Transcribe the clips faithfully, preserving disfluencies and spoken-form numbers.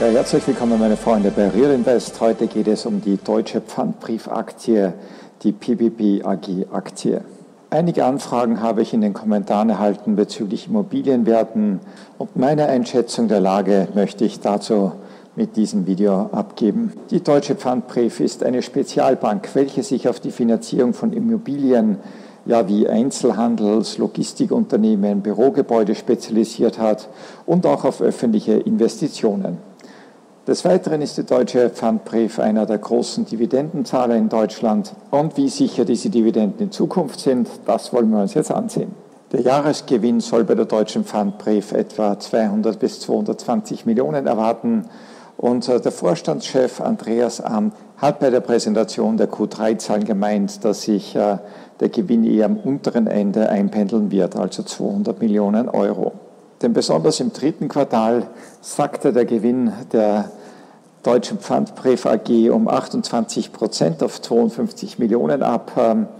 Ja, herzlich willkommen, meine Freunde, bei Real Invest. Heute geht es um die Deutsche Pfandbriefaktie, die P P P A G-Aktie. Einige Anfragen habe ich in den Kommentaren erhalten bezüglich Immobilienwerten und meine Einschätzung der Lage möchte ich dazu mit diesem Video abgeben. Die Deutsche Pfandbrief ist eine Spezialbank, welche sich auf die Finanzierung von Immobilien ja, wie Einzelhandels-, Logistikunternehmen, Bürogebäude spezialisiert hat und auch auf öffentliche Investitionen. Des Weiteren ist die Deutsche Pfandbrief einer der großen Dividendenzahler in Deutschland. Und wie sicher diese Dividenden in Zukunft sind, das wollen wir uns jetzt ansehen. Der Jahresgewinn soll bei der Deutschen Pfandbrief etwa zweihundert bis zweihundertzwanzig Millionen erwarten. Und der Vorstandschef Andreas Amth hat bei der Präsentation der Q drei Zahlen gemeint, dass sich der Gewinn eher am unteren Ende einpendeln wird, also zweihundert Millionen Euro. Denn besonders im dritten Quartal sackte der Gewinn der Deutschen Pfandbrief A G um achtundzwanzig Prozent auf zweiundfünfzig Millionen ab.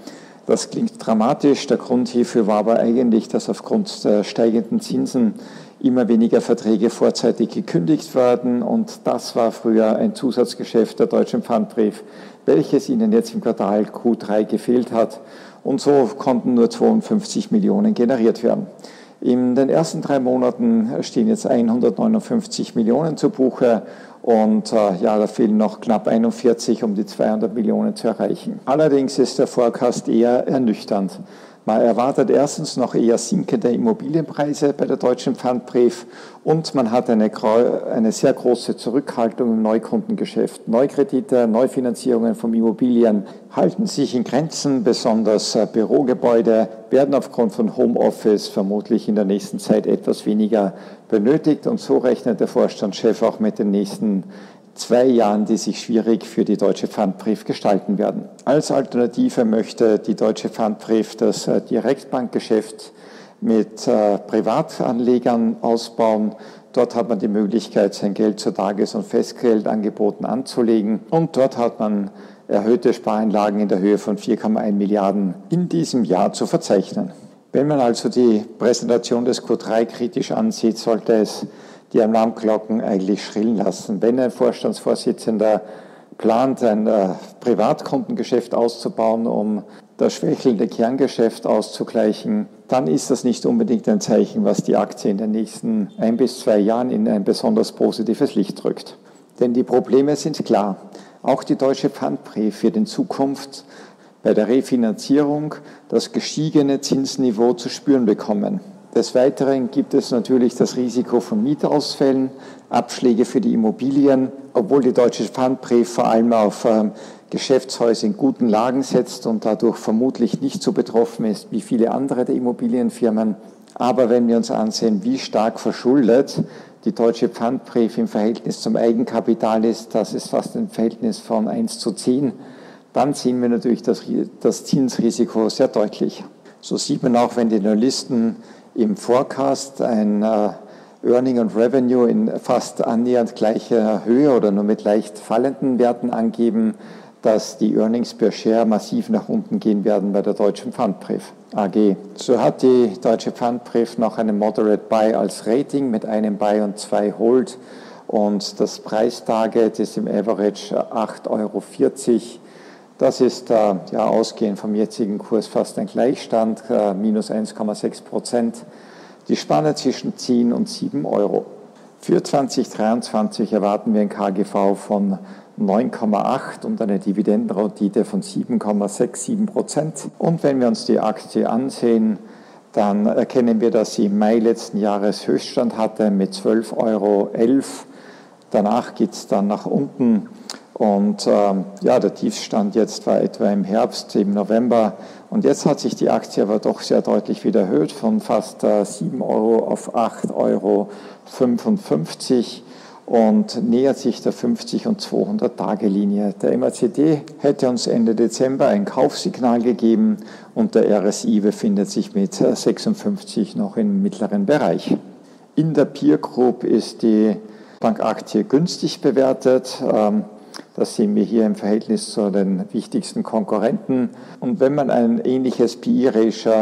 Das klingt dramatisch. Der Grund hierfür war aber eigentlich, dass aufgrund der steigenden Zinsen immer weniger Verträge vorzeitig gekündigt werden. Und das war früher ein Zusatzgeschäft der Deutschen Pfandbrief, welches ihnen jetzt im Quartal Q drei gefehlt hat. Und so konnten nur zweiundfünfzig Millionen generiert werden. In den ersten drei Monaten stehen jetzt hundertneunundfünfzig Millionen zu Buche und äh, ja, da fehlen noch knapp einundvierzig, um die zweihundert Millionen zu erreichen. Allerdings ist der Forecast eher ernüchternd. Man erwartet erstens noch eher sinkende Immobilienpreise bei der Deutschen Pfandbrief und man hat eine, eine sehr große Zurückhaltung im Neukundengeschäft. Neukredite, Neufinanzierungen von Immobilien halten sich in Grenzen, besonders Bürogebäude werden aufgrund von Homeoffice vermutlich in der nächsten Zeit etwas weniger benötigt und so rechnet der Vorstandschef auch mit den nächsten zwei Jahren, die sich schwierig für die Deutsche Pfandbrief gestalten werden. Als Alternative möchte die Deutsche Pfandbrief das Direktbankgeschäft mit äh, Privatanlegern ausbauen. Dort hat man die Möglichkeit, sein Geld zu Tages- und Festgeldangeboten anzulegen und dort hat man erhöhte Spareinlagen in der Höhe von vier Komma eins Milliarden in diesem Jahr zu verzeichnen. Wenn man also die Präsentation des Q drei kritisch ansieht, sollte es die Alarmglocken eigentlich schrillen lassen. Wenn ein Vorstandsvorsitzender plant, ein äh, Privatkundengeschäft auszubauen, um das schwächelnde Kerngeschäft auszugleichen, dann ist das nicht unbedingt ein Zeichen, was die Aktie in den nächsten ein bis zwei Jahren in ein besonders positives Licht rückt. Denn die Probleme sind klar. Auch die Deutsche Pfandbrief wird in Zukunft bei der Refinanzierung das gestiegene Zinsniveau zu spüren bekommen. Des Weiteren gibt es natürlich das Risiko von Mietausfällen, Abschläge für die Immobilien, obwohl die Deutsche Pfandbrief vor allem auf ähm, Geschäftshäuser in guten Lagen setzt und dadurch vermutlich nicht so betroffen ist wie viele andere der Immobilienfirmen. Aber wenn wir uns ansehen, wie stark verschuldet die Deutsche Pfandbrief im Verhältnis zum Eigenkapital ist, das ist fast ein Verhältnis von eins zu zehn, dann sehen wir natürlich das, das Zinsrisiko sehr deutlich. So sieht man auch, wenn die Analysten im Forecast ein äh, Earning und Revenue in fast annähernd gleicher Höhe oder nur mit leicht fallenden Werten angeben, dass die Earnings per Share massiv nach unten gehen werden bei der Deutschen Pfandbrief A G. So hat die Deutsche Pfandbrief noch einen Moderate Buy als Rating mit einem Buy und zwei Hold und das Preistarget ist im Average acht Euro vierzig. Das ist äh, ja ausgehend vom jetzigen Kurs fast ein Gleichstand, äh, minus eins Komma sechs Prozent. Die Spanne zwischen zehn und sieben Euro. Für zwanzig dreiundzwanzig erwarten wir ein K G V von neun Komma acht und eine Dividendenrendite von sieben Komma siebenundsechzig Prozent. Und wenn wir uns die Aktie ansehen, dann erkennen wir, dass sie im Mai letzten Jahres Höchststand hatte mit zwölf Euro elf. Danach geht es dann nach unten. Und ähm, ja, der Tiefstand jetzt war etwa im Herbst, im November. Und jetzt hat sich die Aktie aber doch sehr deutlich wieder erhöht, von fast äh, sieben Euro auf acht Euro fünfundfünfzig und nähert sich der fünfzig- und zweihundert-Tage-Linie. Der M A C D hätte uns Ende Dezember ein Kaufsignal gegeben und der R S I befindet sich mit sechsundfünfzig noch im mittleren Bereich. In der Peer Group ist die Bankaktie günstig bewertet. Ähm, Das sehen wir hier im Verhältnis zu den wichtigsten Konkurrenten. Und wenn man ein ähnliches P E-Ratio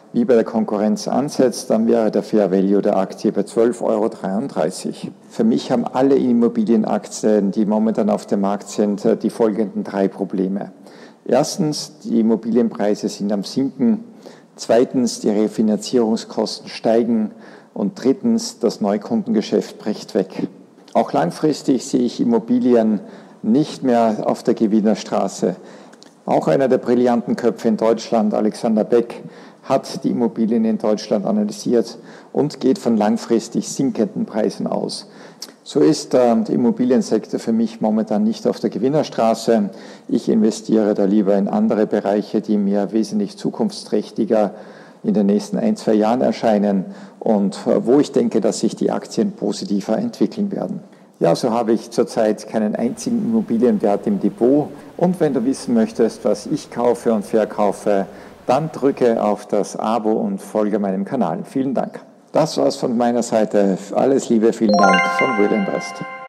wie bei der Konkurrenz ansetzt, dann wäre der Fair Value der Aktie bei zwölf Euro dreiunddreißig. Für mich haben alle Immobilienaktien, die momentan auf dem Markt sind, die folgenden drei Probleme. Erstens, die Immobilienpreise sind am Sinken. Zweitens, die Refinanzierungskosten steigen. Und drittens, das Neukundengeschäft bricht weg. Auch langfristig sehe ich Immobilien nicht mehr auf der Gewinnerstraße. Auch einer der brillanten Köpfe in Deutschland, Alexander Beck, hat die Immobilien in Deutschland analysiert und geht von langfristig sinkenden Preisen aus. So ist äh, der Immobiliensektor für mich momentan nicht auf der Gewinnerstraße. Ich investiere da lieber in andere Bereiche, die mir wesentlich zukunftsträchtiger in den nächsten ein, zwei Jahren erscheinen und äh, wo ich denke, dass sich die Aktien positiver entwickeln werden. Ja, so habe ich zurzeit keinen einzigen Immobilienwert im Depot. Und wenn du wissen möchtest, was ich kaufe und verkaufe, dann drücke auf das Abo und folge meinem Kanal. Vielen Dank. Das war's von meiner Seite. Alles Liebe, vielen Dank von Real Invest.